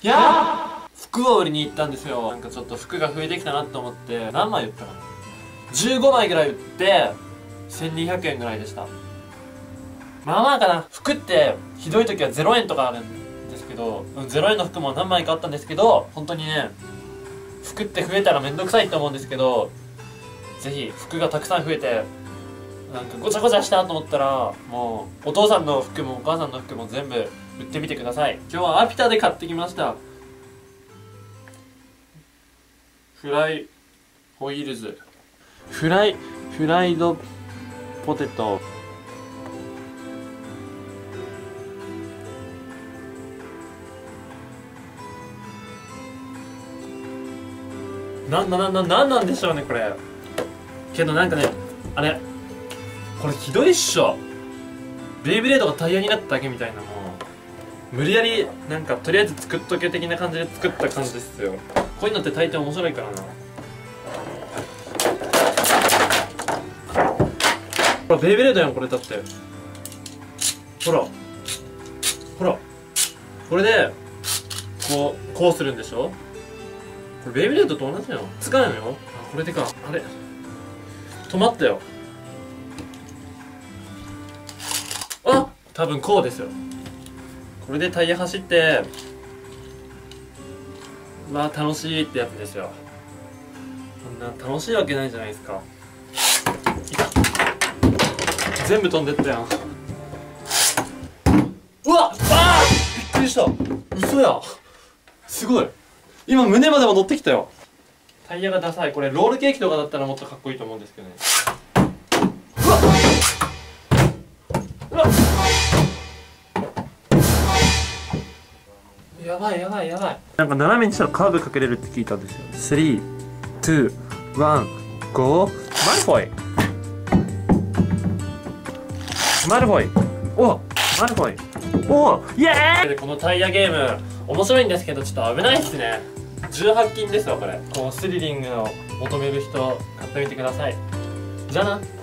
いやー、服を売りに行ったんですよ。なんかちょっと服が増えてきたなと思って、何枚売ったかな、15枚ぐらい売って1200円ぐらいでした。まあまあかな。服ってひどい時は0円とかあるんですけど、0円の服も何枚かあったんですけど、本当にね、服って増えたらめんどくさいと思うんですけど、ぜひ服がたくさん増えてなんかごちゃごちゃしたと思ったら、もうお父さんの服もお母さんの服も全部売ってみてください。今日はアピタで買ってきましたフライホイールズ、フライドポテト、なんなんでしょうねこれ。けどなんかね、あれこれひどいっしょ。ベイブレードがタイヤになっただけみたいな、もう無理やりなんかとりあえず作っとけ的な感じで作った感じですよ。こういうのって大抵面白いからな。ほらベイブレードやんこれ。だってほらこれでこうするんでしょ。これベイブレードと同じなの。使うのよ。あ、これでか。あれ止まったよ。あ、多分こうですよ。これでタイヤ走ってまあ楽しいってやつですよ。そんな楽しいわけないじゃないですか。全部飛んでったやん。うわっ、あー、びっくりした。嘘や。すごい、今胸までも乗ってきたよ。タイヤがダサい。これロールケーキとかだったらもっとかっこいいと思うんですけどね。うわっうわっ、やばい。なんか斜めにしたらカーブかけれるって聞いたんですよ。3、2、1、ゴー。マルフォイ。お、マルフォイ。お、イエーイ。このタイヤゲーム面白いんですけど、ちょっと危ないっすね。18禁ですよこれ。こうスリリングを求める人買ってみてください。じゃあな。